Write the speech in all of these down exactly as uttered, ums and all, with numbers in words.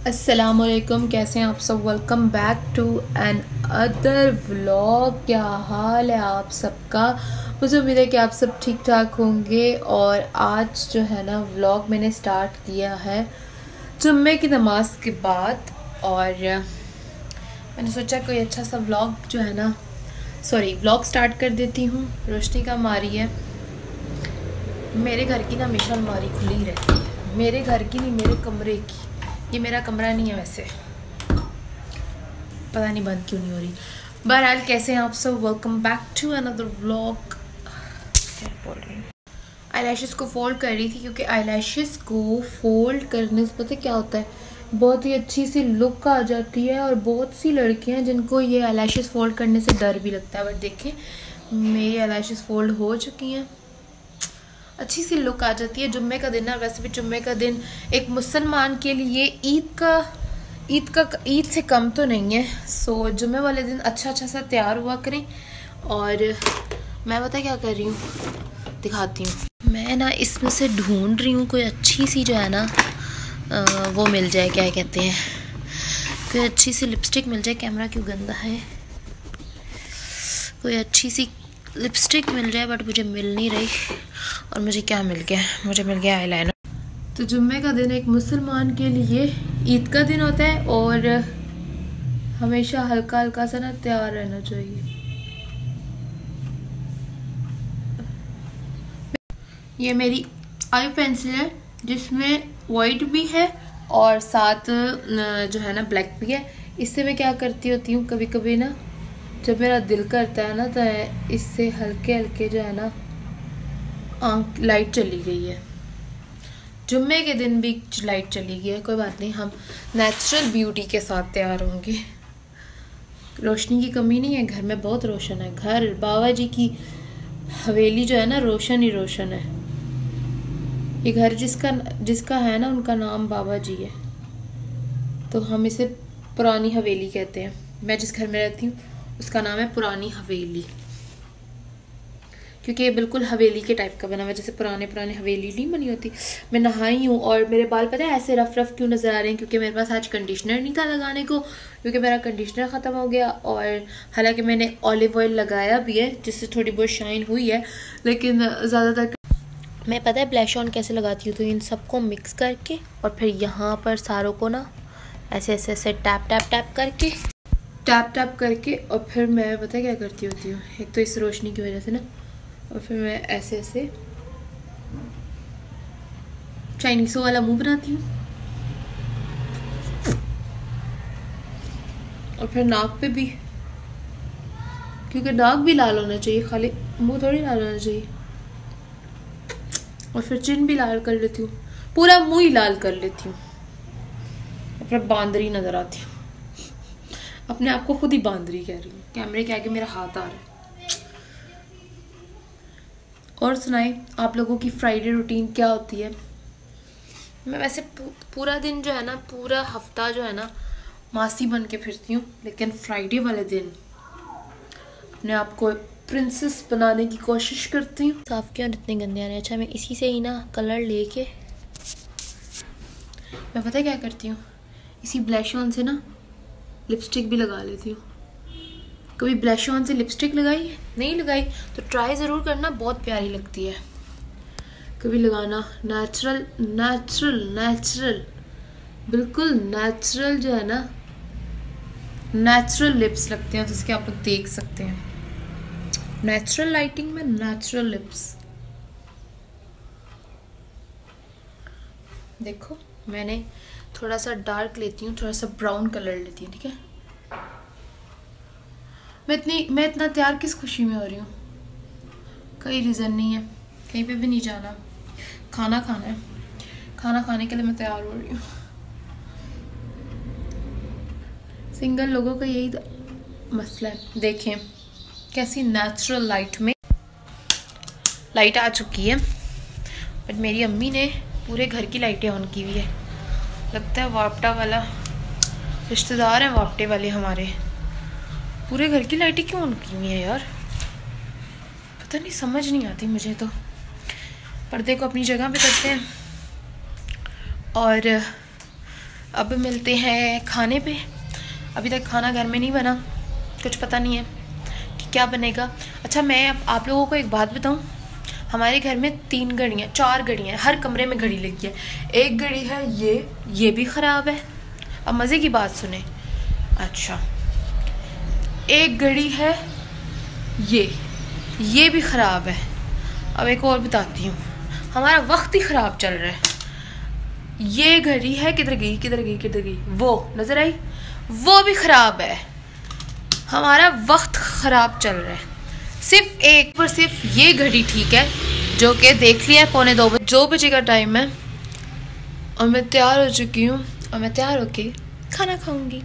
अस्सलामुअलैकुम, कैसे हैं आप सब। Welcome back to another vlog. क्या हाल है आप सबका। मुझे उम्मीद है कि आप सब ठीक ठाक होंगे। और आज जो है ना व्लॉग मैंने स्टार्ट किया है जुम्मे की नमाज के बाद। और मैंने सोचा कोई अच्छा सा व्लॉग जो है ना सॉरी व्लॉग स्टार्ट कर देती हूँ। रोशनी का मारी है मेरे घर की ना हमेशा अलमारी खुली रहती है। मेरे घर की नहीं, मेरे कमरे की। ये मेरा कमरा नहीं है वैसे, पता नहीं बंद क्यों नहीं हो रही। बहरहाल कैसे हैं आप सब। Welcome back to another vlog. क्या बोल रही हूँ, आईलैशेस को फोल्ड कर रही थी क्योंकि आईलैशेस को फोल्ड करने से पता क्या होता है, बहुत ही अच्छी सी लुक आ जाती है। और बहुत सी लड़कियां जिनको ये आईलैशेस फोल्ड करने से डर भी लगता है, बट देखें मेरी आईलैशेस फोल्ड हो चुकी हैं, अच्छी सी लुक आ जाती है। जुम्मे का दिन ना, वैसे भी जुम्मे का दिन एक मुसलमान के लिए ईद का ईद का ईद से कम तो नहीं है। सो जुम्मे वाले दिन अच्छा अच्छा सा तैयार हुआ करें। और मैं पता क्या कर रही हूँ, दिखाती हूँ। मैं ना इसमें से ढूंढ रही हूँ कोई अच्छी सी जो है ना आ, वो मिल जाए, क्या कहते हैं, कोई अच्छी सी लिपस्टिक मिल जाए। कैमरा क्यों गंदा है। कोई अच्छी सी लिपस्टिक मिल जाए, बट मुझे मिल नहीं रही। और मुझे क्या मिल गया, मुझे मिल गया आईलाइनर। तो जुम्मे का दिन एक मुसलमान के लिए ईद का दिन होता है और हमेशा हल्का हल्का सा ना तैयार रहना चाहिए। ये मेरी आई पेंसिल है जिसमें वाइट भी है और साथ जो है ना ब्लैक भी है। इससे मैं क्या करती होती हूँ, कभी कभी ना जब मेरा दिल करता है ना, तो इससे हल्के हल्के जो है ना आंख लाइट चली गई है। जुम्मे के दिन भी लाइट चली गई है, कोई बात नहीं, हम नेचुरल ब्यूटी के साथ तैयार होंगे। रोशनी की कमी नहीं है, घर में बहुत रोशन है। घर बाबा जी की हवेली जो है ना रोशन ही रोशन है। ये घर जिसका जिसका है ना उनका नाम बाबा जी है, तो हम इसे पुरानी हवेली कहते हैं। मैं जिस घर में रहती हूँ उसका नाम है पुरानी हवेली, क्योंकि ये बिल्कुल हवेली के टाइप का बना हुआ है, जैसे पुराने पुराने हवेली नहीं बनी होती। मैं नहाई हूँ और मेरे बाल पता है ऐसे रफ रफ क्यों नज़र आ रहे हैं, क्योंकि मेरे पास आज कंडीशनर नहीं था लगाने को, क्योंकि मेरा कंडीशनर ख़त्म हो गया। और हालांकि मैंने ऑलिव ऑयल लगाया भी है जिससे थोड़ी बहुत शाइन हुई है, लेकिन ज़्यादातर मैं पता है ब्लश ऑन कैसे लगाती हूँ। तो इन सबको मिक्स करके और फिर यहाँ पर सारों को ना ऐसे ऐसे ऐसे टैप टैप टैप करके टैप टैप करके और फिर मैं पता है क्या करती होती हूँ, एक तो इस रोशनी की वजह से ना, और फिर मैं ऐसे ऐसे चाइनीज़ों वाला मुंह बनाती हूँ। और फिर नाक पे भी, क्योंकि नाक भी लाल होना चाहिए, खाली मुंह थोड़ी लाल होना चाहिए। और फिर चिन भी लाल कर लेती हूँ, पूरा मुंह ही लाल कर लेती हूँ। और फिर बांदरी नजर आती हूँ, अपने आप को खुद ही बांदरी कह रही हूँ। कैमरे के आगे मेरा हाथ आ रहा है। और सुनाए आप लोगों की फ्राइडे रूटीन क्या होती है। मैं वैसे पूरा दिन जो है ना, पूरा हफ्ता जो है ना मासी बन के फिरती हूँ, लेकिन फ्राइडे वाले दिन अपने आप को प्रिंसेस बनाने की कोशिश करती हूँ। साफ किया और इतने गंदे आ रहे हैं। अच्छा मैं इसी से ही ना कलर लेके मैं पता है क्या करती हूँ, इसी ब्लश ऑन से ना लिपस्टिक भी लगा लेती हूँ। कभी ब्लश ऑन से लिपस्टिक लगाई नहीं लगाई तो ट्राई ज़रूर करना, बहुत प्यारी लगती है। कभी लगाना, नेचुरल नेचुरल नेचुरल बिल्कुल नेचुरल जो है ना, नेचुरल लिप्स लगते हैं, जिसके आप लोग देख सकते हैं। नेचुरल लाइटिंग में नेचुरल लिप्स। देखो मैंने थोड़ा सा डार्क लेती हूँ, थोड़ा सा ब्राउन कलर लेती हूँ, ठीक है। मैं इतनी मैं इतना तैयार किस खुशी में हो रही हूँ, कोई रीज़न नहीं है, कहीं पे भी नहीं जाना, खाना खाना है, खाना खाने के लिए मैं तैयार हो रही हूँ। सिंगल लोगों का यही मसला है। देखें कैसी नेचुरल लाइट में लाइट आ चुकी है, बट मेरी अम्मी ने पूरे घर की लाइटें ऑन की हुई है। लगता है वापटा वाला रिश्तेदार है, वापटे वाले हमारे। पूरे घर की लाइटें क्यों ऑन की हुई है यार, पता नहीं, समझ नहीं आती मुझे। तो पर्दे को अपनी जगह पे करते हैं और अब मिलते हैं खाने पे। अभी तक खाना घर में नहीं बना, कुछ पता नहीं है कि क्या बनेगा। अच्छा मैं आप, आप लोगों को एक बात बताऊं, हमारे घर में तीन घड़ियाँ चार घड़ियाँ हर कमरे में घड़ी लगी है। एक घड़ी है ये ये भी ख़राब है। अब मज़े की बात सुने। अच्छा एक घड़ी है ये ये भी ख़राब है। अब एक और बताती हूँ, हमारा वक्त ही ख़राब चल रहा है। ये घड़ी है, किधर गई किधर गई किधर गई, वो नज़र आई, वो भी ख़राब है। हमारा वक्त ख़राब चल रहा है। सिर्फ एक पर सिर्फ ये घड़ी ठीक है, जो कि देख लिया है पौने दो बजे दो बजे का टाइम है और मैं तैयार हो चुकी हूँ और मैं तैयार होके खाना खाऊंगी।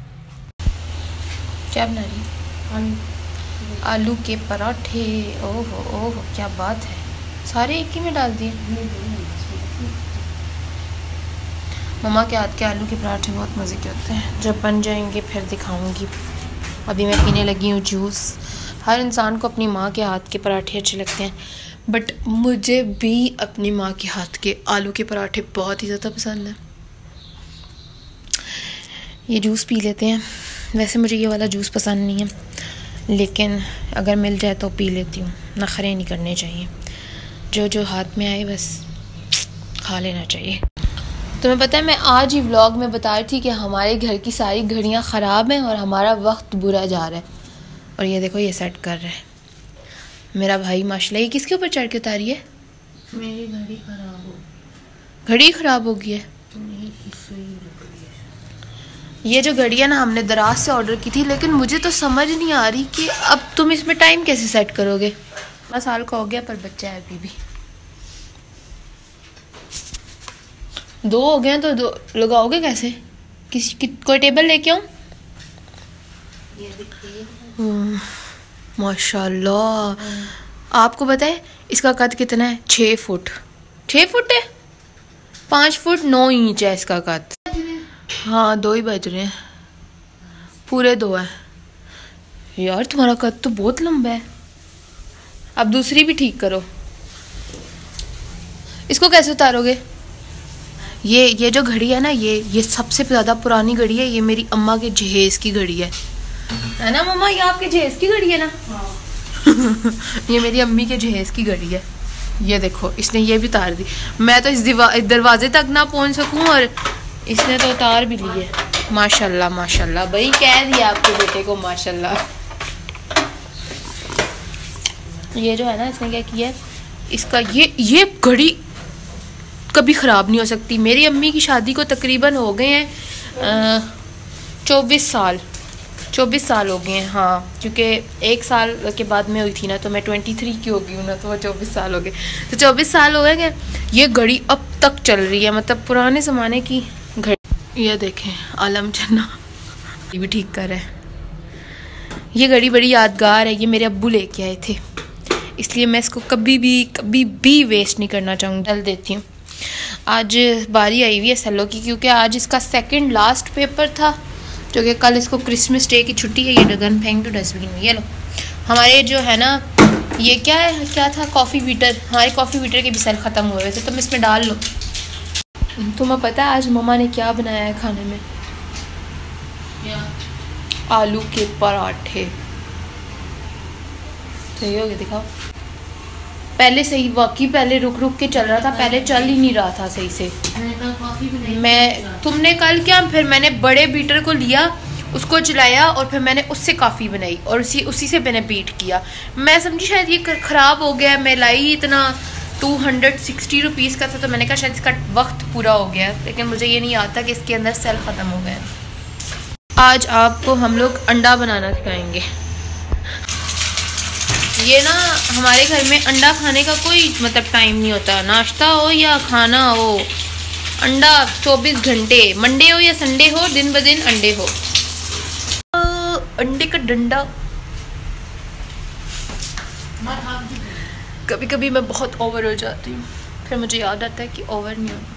क्या बना रही? आलू आलू के पराठे। ओहो ओहो क्या बात है, सारे एक ही में डाल दिए। मम्मा के हाथ के आलू के पराठे बहुत मज़े के होते हैं। जब बन जाएंगे फिर दिखाऊंगी। अभी मैं पीने लगी हूँ जूस। हर इंसान को अपनी माँ के हाथ के पराठे अच्छे लगते हैं, बट मुझे भी अपनी माँ के हाथ के आलू के पराठे बहुत ही ज़्यादा पसंद हैं। ये जूस पी लेते हैं। वैसे मुझे ये वाला जूस पसंद नहीं है, लेकिन अगर मिल जाए तो पी लेती हूँ। नखरे नहीं करने चाहिए, जो जो हाथ में आए बस खा लेना चाहिए। तुम्हें पता है मैं आज ही व्लॉग में बता रही थी कि हमारे घर की सारी घड़ियाँ ख़राब हैं और हमारा वक्त बुरा जा रहा है। और ये देखो ये सेट कर रहा है मेरा भाई माशाल्लाह। ये किसके ऊपर चढ़ के उतारी है? मेरी घड़ी खराब हो घड़ी ख़राब हो गई है। ये जो घड़ी है ना हमने दराज से ऑर्डर की थी, लेकिन मुझे तो समझ नहीं आ रही कि अब तुम इसमें टाइम कैसे सेट करोगे। बारह साल का हो गया पर बच्चा है अभी भी। दो हो गए तो दो लगाओगे कैसे? किसी कि, कोई टेबल लेके आऊं? माशाल्लाह। आपको पता है इसका कद कितना है? छः फुट छः फुट है पाँच फुट नौ इंच है इसका कद। हाँ दो ही बज रहे हैं, पूरे दो है। यार तुम्हारा कद तो बहुत लंबा है। अब दूसरी भी ठीक करो। इसको कैसे उतारोगे? ये ये जो घड़ी है ना, ये ये सबसे ज़्यादा पुरानी घड़ी है। ये मेरी अम्मा के जहेज की घड़ी है, है ना मम्मा? ये आपके जहेज की घड़ी है ना? हाँ। ये मेरी अम्मी के जहेज की घड़ी है। ये देखो इसने ये भी उतार दी। मैं तो इस दरवाजे तक ना पहुंच सकूं और इसने तो उतार भी ली है। माशाल्लाह माशाल्लाह भाई, कह दिया आपके बेटे को माशाल्लाह। ये जो है ना इसने क्या किया है, इसका ये ये घड़ी कभी ख़राब नहीं हो सकती। मेरी अम्मी की शादी को तकरीबन हो गए हैं चौबीस साल चौबीस साल हो गए हैं। हाँ क्योंकि एक साल के बाद में हुई थी ना, तो मैं ट्वेंटी थ्री की हो गई हूँ ना, तो वो चौबीस साल हो गए। तो चौबीस साल हो गए। ये घड़ी अब तक चल रही है, मतलब पुराने ज़माने की घड़ी। ये देखें आलम चन्ना ये भी ठीक कर रहा है। ये घड़ी बड़ी यादगार है, ये मेरे अब्बू लेके आए थे, इसलिए मैं इसको कभी भी कभी भी वेस्ट नहीं करना चाहूँगी। डाल देती हूँ। आज बारी आई हुई है सेलो की, क्योंकि आज इसका सेकंड लास्ट पेपर था, जो कि कल इसको क्रिसमस डे की छुट्टी है। ये डगन फेंक दो डस्टबिन में। ये लो हमारे जो है ना, ये क्या है क्या था कॉफ़ी बीटर, हमारे कॉफ़ी बीटर के भी सेल ख़त्म हुए हुए थे, तुम इसमें डाल लो। तुम्हें पता है आज मम्मा ने क्या बनाया है खाने में? क्या? आलू के पराठे। सही हो गया, दिखाओ। पहले सही वाकई पहले रुक रुक के चल रहा था, पहले चल ही नहीं रहा था सही से। मैं तुमने कल क्या, फिर मैंने बड़े बीटर को लिया, उसको चलाया और फिर मैंने उससे काफ़ी बनाई और उसी उसी से मैंने बीट किया। मैं समझी शायद ये ख़राब हो गया। मैं लाई इतना टू हंड्रेड सिक्सटी रुपीज़ का था, तो मैंने कहा शायद इसका वक्त पूरा हो गया, लेकिन मुझे ये नहीं आता कि इसके अंदर सेल ख़त्म हो गया। आज आपको हम लोग अंडा बनाना सिखाएंगे। ये ना हमारे घर में अंडा खाने का कोई मतलब टाइम नहीं होता, नाश्ता हो या खाना हो, अंडा चौबीस घंटे, मंडे हो या संडे हो, दिन ब दिन अंडे हो। अंडे का डंडा। कभी कभी मैं बहुत ओवर हो जाती हूँ, फिर मुझे याद आता है कि ओवर नहीं होना।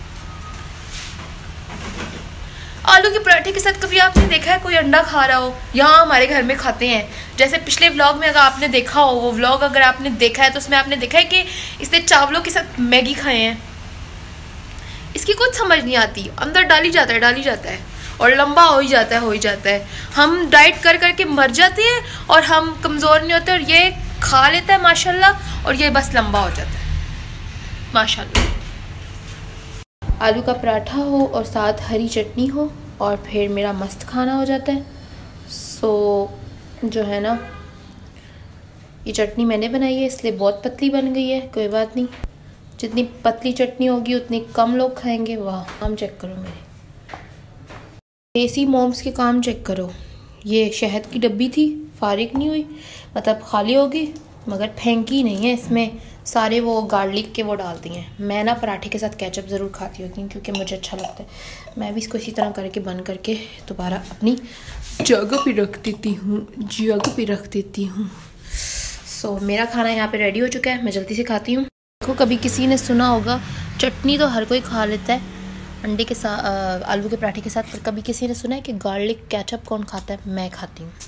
आलू के पराठे के साथ कभी आपने देखा है कोई अंडा खा रहा हो? यहाँ हमारे घर में खाते हैं। जैसे पिछले व्लॉग में अगर आपने देखा हो, वो व्लॉग अगर आपने देखा है तो उसमें आपने देखा है कि इसने चावलों के साथ मैगी खाए हैं। इसकी कुछ समझ नहीं आती, अंदर डाली जाता है डाली जाता है और लंबा हो ही जाता है हो ही जाता है। हम डाइट कर करके मर जाते हैं और हम कमज़ोर नहीं होते, और ये खा लेता है माशाल्लाह और ये बस लंबा हो जाता है माशाल्लाह। आलू का पराठा हो और साथ हरी चटनी हो और फिर मेरा मस्त खाना हो जाता है। सो जो है ना, ये चटनी मैंने बनाई है इसलिए बहुत पतली बन गई है, कोई बात नहीं। जितनी पतली चटनी होगी उतनी कम लोग खाएंगे। वाह, काम चेक करो मेरे देसी मोम्स के काम चेक करो। ये शहद की डब्बी थी, फारिग नहीं हुई, मतलब खाली होगी मगर फेंकी नहीं है। इसमें सारे वो गार्लिक के वो डालती हैं। मैं ना पराठे के साथ केचप ज़रूर खाती होती हूँ क्योंकि मुझे अच्छा लगता है। मैं भी इसको इसी तरह करके बंद करके दोबारा अपनी जगह पे रख देती हूँ जगह पे रख देती हूँ। सो so, मेरा खाना यहाँ पे रेडी हो चुका है, मैं जल्दी से खाती हूँ। देखो, कभी किसी ने सुना होगा चटनी तो हर कोई खा लेता है अंडे के साथ, आलू के पराठे के साथ, पर कभी किसी ने सुना है कि गार्लिक केचप कौन खाता है? मैं खाती हूँ।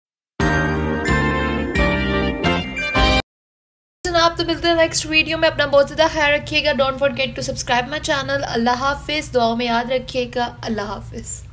आप तो मिलते हैं नेक्स्ट वीडियो में। अपना बहुत ज़्यादा ख्याल रखिएगा। Don't forget to subscribe my channel. अल्लाह हाफिज़। दुआओं में याद रखिएगा। अल्लाह हाफिज़।